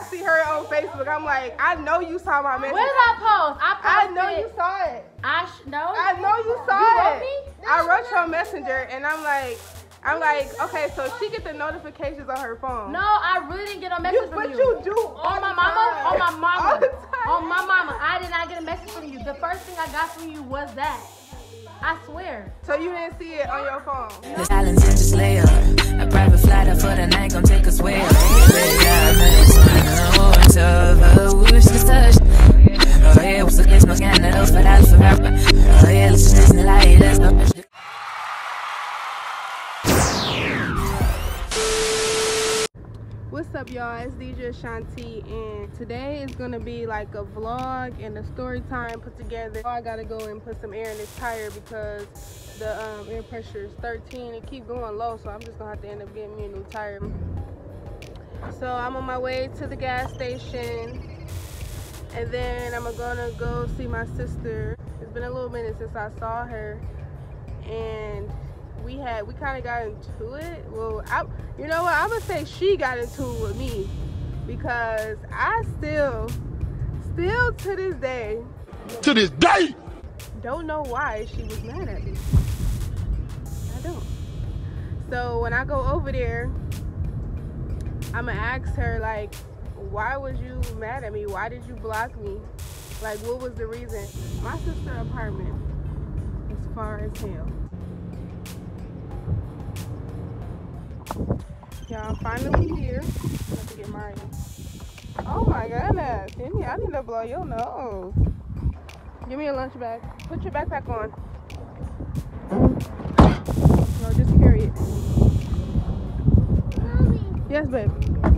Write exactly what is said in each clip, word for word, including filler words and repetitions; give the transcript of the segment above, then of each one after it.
see her on Facebook. I'm like, I know you saw my message. Where did I post? I posted. I know you saw it. I sh no. I know you saw you it. Wrote me? I wrote your messenger, and I'm like, I'm like, okay, so she get the notifications on her phone. No, I really didn't get a message you, from but you. But you do. On my mama? Time. On my mama. All the time. On my mama. I did not get a message from you. The first thing I got from you was that. I swear. So you didn't see it on your phone? The silence is just lay up. A private flight up for the night, gon' take us way up. Oh yeah, what's the case? No scan the elf, but I'll forever. Oh yeah, let's just listen, lie, let's go. What's up, y'all? It's D J Shanti, and today is gonna be like a vlog and a story time put together. I gotta go and put some air in this tire because the um, air pressure is thirteen. It keep going low, so I'm just gonna have to end up getting me a new tire. So I'm on my way to the gas station, and then I'm gonna go see my sister. It's been a little minute since I saw her, and we had we kind of got into it. Well, I, you know what? I'm gonna say she got into it with me because I still, still to this day, to this day, don't know why she was mad at me. I don't. So when I go over there, I'm gonna ask her, like, why was you mad at me? Why did you block me? Like, what was the reason? My sister's apartment is far as hell. Yeah, I'm finally here. I have to get mine. Oh my goodness, Cindy, I need to blow your nose. Give me a lunch bag. Put your backpack on. No, just carry it. Mommy. Yes, babe.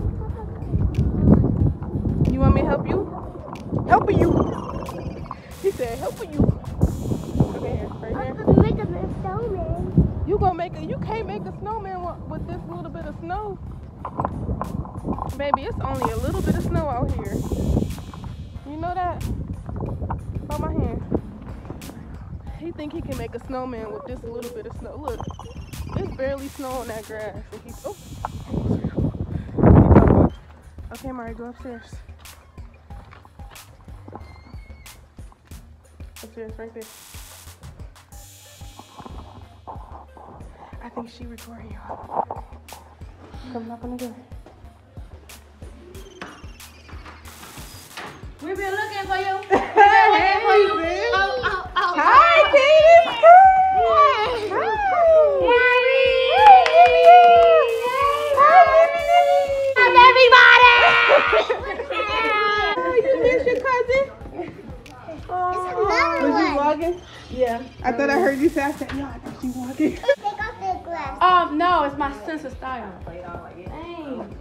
You want me to help you? Helping you. He said, helping you. Okay, here, right here. I'm gonna make a snowman. You gonna make a? You can't make a snowman with this little bit of snow. Baby, it's only a little bit of snow out here. You know that? Hold my hand. He think he can make a snowman with this little bit of snow. Look, there's barely snow on that grass. And he's, oh. Okay, Mari, go upstairs. Upstairs, right there. I think she recording y'all. Come knock on the door. We've been looking for you. Hey, Oh, oh, oh. hi, Katie. Everybody! You miss your cousin? Oh, was you vlogging? Yeah. I thought I heard you say, I said, no, I thought she vlogging. Take off the glass. Um, no, it's my sense of style. Dang.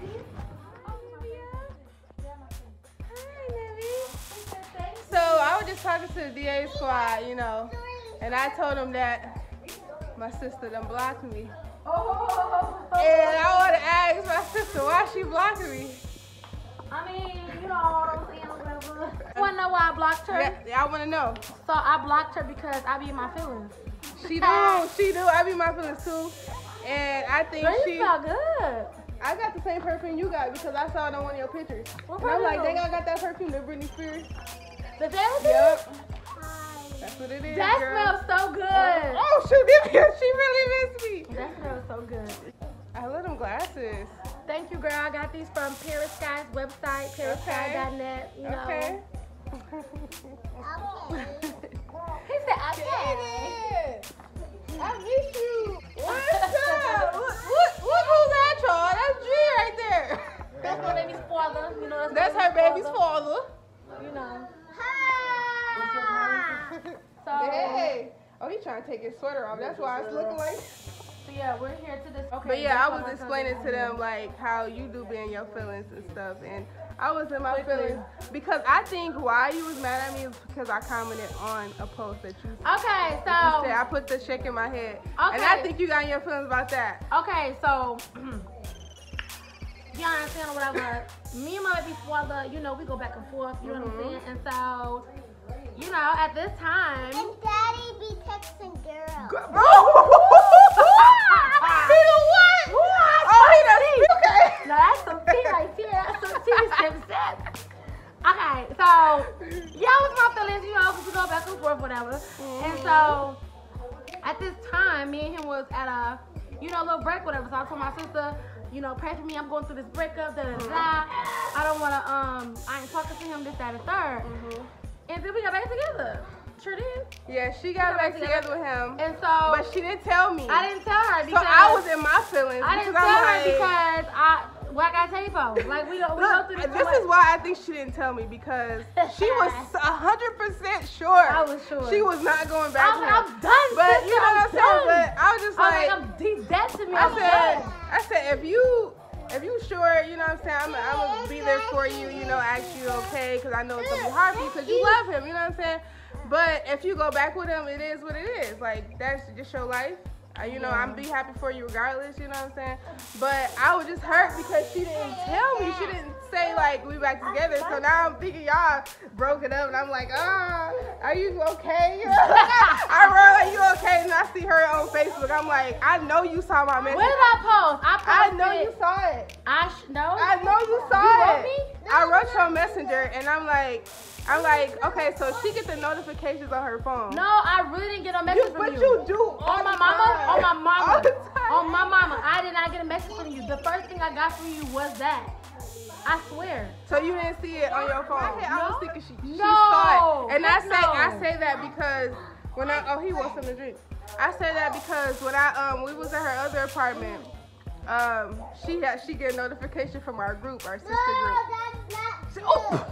So I was just talking to the D A squad, you know, and I told them that my sister done blocked me. And I want to ask my sister why she blocking me. I mean, you know, what I'm saying, whatever. You wanna know why I blocked her? Yeah, I want to know. So I blocked her because I be in my feelings. She do, she do. I be my feelings too, and I think Girl, she. you smell good. I got the same perfume you got because I saw it on one of your pictures. What And I'm like, perfume? dang, I got that perfume, the Britney Spears. The family? Yep. That's what it is, That girl. smells so good. Oh, shoot, she really missed me. That smells so good. I love them glasses. Thank you, girl. I got these from Paris Sky's website, paris sky dot net. You know. Okay. He said, okay. I miss you. What's up? What, what, what, who's that, y'all? That's G right there. That's my baby's father. You know, That's that's, my her baby's father. You know. Hi. So, Hey. Oh, he trying to take his sweater off. That's why it's looking like. so yeah, we're here to this. Okay. But yeah, that's I what was my explaining cousin to did. them like how you do be in your feelings and stuff, and I was in my Quickly. feelings because I think why you was mad at me is because I commented on a post that you. Okay, You so. said I put the shake in my head, and I Okay. think you got in your feelings about that. Okay, so. You understand whatever? Me and my baby father, you know, we go back and forth. You know what I'm saying? And so. You know, at this time. And Daddy be texting girls. Bro! He the what? Oh, he the okay. No, that's some tea right there. That's some tea. right. So, yeah, was my feelings, you know, because we go back and forth, whatever. Mm-hmm. And so, at this time, me and him was at a, you know, little break, whatever. So I told my sister, you know, pray for me. I'm going through this breakup, da da da. I don't want to, um, I ain't talking to him, this, that, and third. Mm-hmm. And then we got back together. Sure did. Yeah, she got, got back, back together. together with him. And so, but she didn't tell me. I didn't tell her because so I was in my feelings. I didn't tell I'm her like, because I. What I gotta tell you for? Like we, we Look, go through this. This is why I think she didn't tell me because she was a hundred percent sure. I was sure she was not going back. I'm, I'm done. But you know I'm what I'm saying? But I was just I'm like, like, I'm deep dead to me. I I'm said, done. I said, if you, if you sure, you know what I'm saying, I'm, I'm gonna be there for you. You know, ask you okay, because I know it's gonna be hard for you because you love him. You know what I'm saying? But if you go back with him, it is what it is. Like that's just your life. Uh, you know, yeah. I'm be happy for you regardless, you know what I'm saying? But I was just hurt because she didn't tell me. She didn't say, like, we back together. So now I'm thinking y'all broken up, and I'm like, ah, are you okay? You know? I wrote, are you okay? And I see her on Facebook. I'm like, I know you saw my message. When did I post? I posted I know you saw it. I sh- no. I know you saw you it. Wrote me? I wrote you on Messenger, and I'm like, I'm like, okay, so she get the notifications on her phone. No, I really didn't get a message you, from but you. But you do all on my the mama, time. on my mama, all the time. on my mama. I did not get a message from you. The first thing I got from you was that. I swear. So you didn't see it on your phone? No. I was thinking she, she no. saw it. And I say no. I say that because when I oh he wants something to drink. I say that because when I um we was in her other apartment, um she had she get a notification from our group, our sister group. That's not She, oh.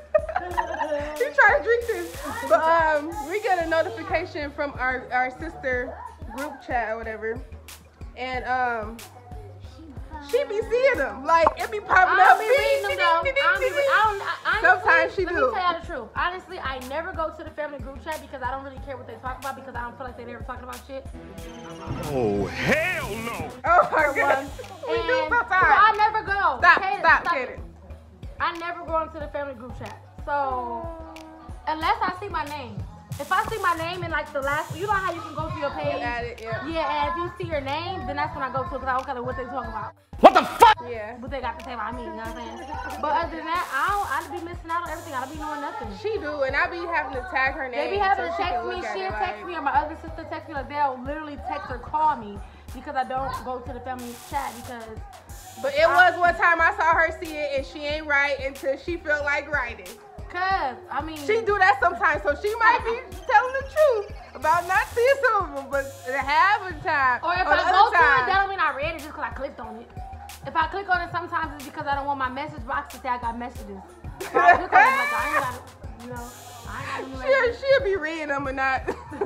You trying to drink this, but um we get a notification from our our sister group chat or whatever, and um. She be seeing them, like it be popping I up. Be reading them though. I be re- I don't, I, honestly, Sometimes she let do. Let me tell you the truth. Honestly, I never go to the family group chat because I don't really care what they talk about because I don't feel like they're ever talking about shit. Oh hell no! Oh my god. We and do so sometimes. I never go. Stop, Kaden, stop, stop Kaden. I never go into the family group chat. So unless I see my name. If I see my name in like the last, you know how you can go to your page? Add it, yeah. Yeah, and if you see your name, then that's when I go to it because I don't care what they talking about. What the fuck? Yeah. What they got to say about me, you know what I'm saying? But other than that, I don't, I be missing out on everything. I don't be knowing nothing. She do, and I be having to tag her name. They be having so to she text can me, look at she'll it, text like, me, or my other sister text me, like they'll literally text or call me because I don't go to the family chat because. But it I, was one time I saw her see it, and she ain't right until she felt like writing. Cause, I mean. She do that sometimes, so she might be telling the truth about not seeing some of them, but half of the time. Or if or I go to time, it, that don't mean I read it just because I clicked on it. If I click on it, sometimes it's because I don't want my message box to say I got messages. So I click on it, like, I ain't got it, you know. I ain't got it. She'll, she'll be reading them and not.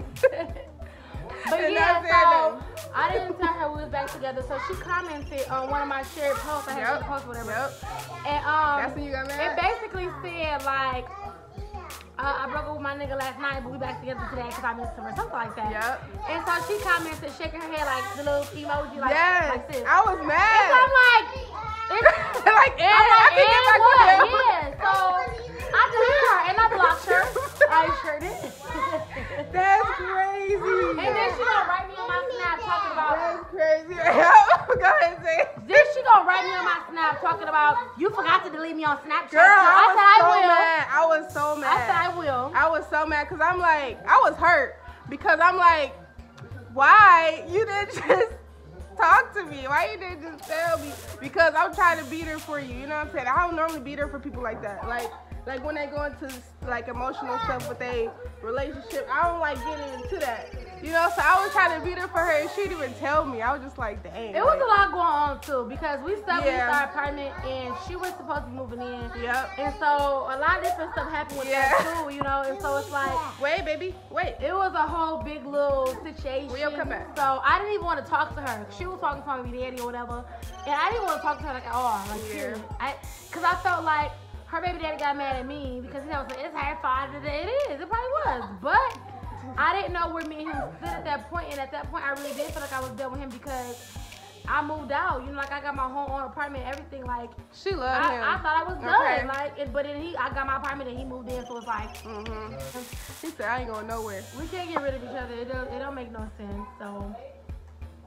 But and yeah, not so I didn't tell her we was back together. So she commented on one of my shared posts. I had yep. to post whatever. Yep. And um, that's when you got mad? It basically said like, uh, I broke up with my nigga last night, but we back together today because I missed him or something like that. Yep. And so she commented, shaking her head like the little emoji, like, yes. like this. I was mad. And so I'm like, it's, like, and, I'm like, I can and get back what? with him. Yeah. So I deleted her and I blocked her. I sure did. That's crazy. And then she gonna write me on my snap talking about. That's crazy. Go ahead, say it. Then she gonna write me on my snap talking about you forgot to delete me on Snapchat. Girl, I, I said was so I will. mad. I was so mad. I said I will. I was so mad because I'm like, I was hurt because I'm like, why you didn't just talk to me? Why you didn't just tell me? Because I'm trying to beat her for you. You know what I'm saying? I don't normally beat her for people like that. Like, like when they go into like emotional stuff with a relationship, I don't like getting into that. You know, so I was trying to beat her for her, and she didn't even tell me. I was just like, dang. It was a lot going on too because we stepped Yeah. into our apartment and she was supposed to be moving in. Yep. And so a lot of different stuff happened with Yeah. that too, you know. And so it's like, Wait, baby, wait. it was a whole big little situation. Will you come back? So I didn't even want to talk to her. She was talking to my baby daddy or whatever, and I didn't want to talk to her like at all, like Yeah. period. I, cause I felt like her baby daddy got mad at me because he was like, it's her fault. It is. It probably was, but I didn't know where me and him stood at that point, and at that point, I really did feel like I was done with him because I moved out. You know, like I got my whole own apartment, everything. Like She loved I, him. I thought I was Okay. done. Like, it, but then he, I got my apartment and he moved in, so it's like Mm-hmm. He said, I ain't going nowhere. we can't get rid of each other. It don't, it don't make no sense. So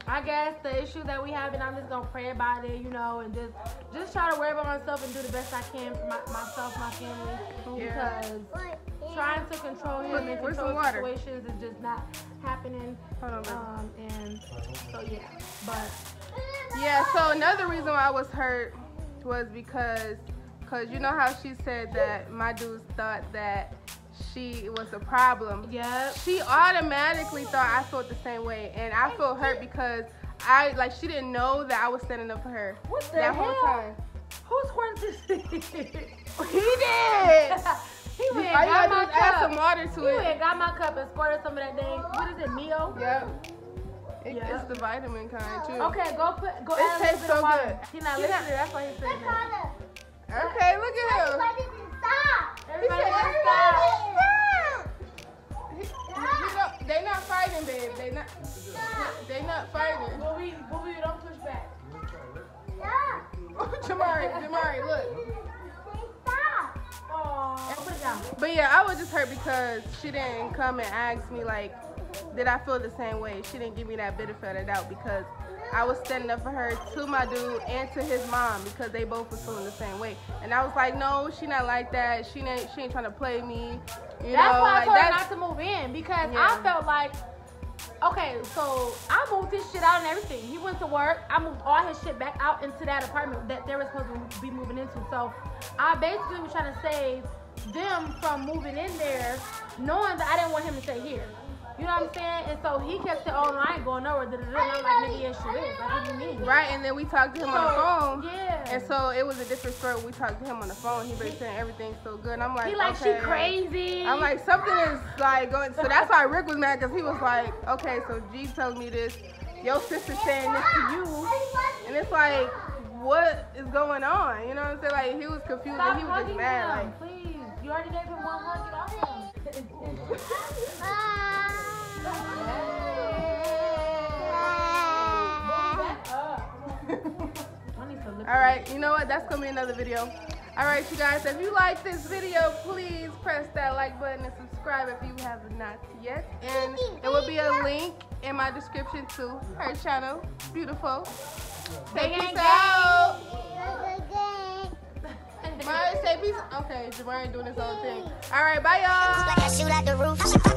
I guess the issue that we have, and I'm just gonna pray about it, you know, and just just try to worry about myself and do the best I can for my, myself, my family, Yeah. because trying to control him and Where's control some water? situations is just not happening. Hold on, baby. Um, and so yeah, but Yeah, so another reason why I was hurt was because, cause you know how she said that my dudes thought that she was a problem. yeah, She automatically thought I felt the same way, and I felt hurt because I like she didn't know that I was standing up for her what the that hell? whole time. Who squirted this? He did. He went All and you got gotta my do is add cup. some water to He went it. and got my cup and squirted some of that dang. What is it, Mio? Yep. It, Yeah. It's the vitamin kind too. Okay, go put go It add a little tastes bit of so water. good. He not He listening. not- That's why he's saying that. Okay, look at him. Why did it stop? Everybody said, just "Everybody stop. He- you know, they not fighting, babe. They not. They not fighting. But we, but we don't push back. Jamari, Jamari, look. Stop. Oh, put it down. But yeah, I was just hurt because she didn't come and ask me like, did I feel the same way? She didn't give me that benefit of the doubt because I was standing up for her to my dude and to his mom because they both was feeling the same way. And I was like, no, she not like that. She ain't she ain't trying to play me. You That's know, why I like told her that's not to move in because Yeah. I felt like, okay, so I moved his shit out and everything. He went to work. I moved all his shit back out into that apartment that they were supposed to be moving into. So I basically was trying to save them from moving in there, knowing that I didn't want him to stay here. You know what I'm saying? And so he kept saying, oh, no, I ain't going nowhere. Da, da, da. And I'm like, nigga, yes, you is. Like, what do you mean? right. And then we talked to him on the phone. Yeah. And so it was a different story when we talked to him on the phone. He been saying everything's so good. And I'm like, He like, okay. she crazy. I'm like, something is like going. So that's why Rick was mad because he was like, okay, so G told me this. Your sister's saying this to you. And it's like, what is going on? You know what I'm saying? Like, he was confused Stop and he was just hugging mad. him, Like, please. You already gave him one hug. Get off him. Back up. I need some lip all right, you know what? That's going to be another video. All right, you guys, if you like this video, please press that like button and subscribe if you have not yet. And there will be a link in my description to her channel. Beautiful. Say Gang, peace gang. out. And Jamari, say peace. Okay, Jamari doing his own thing. All right, bye, y'all. Like I shoot at the roof.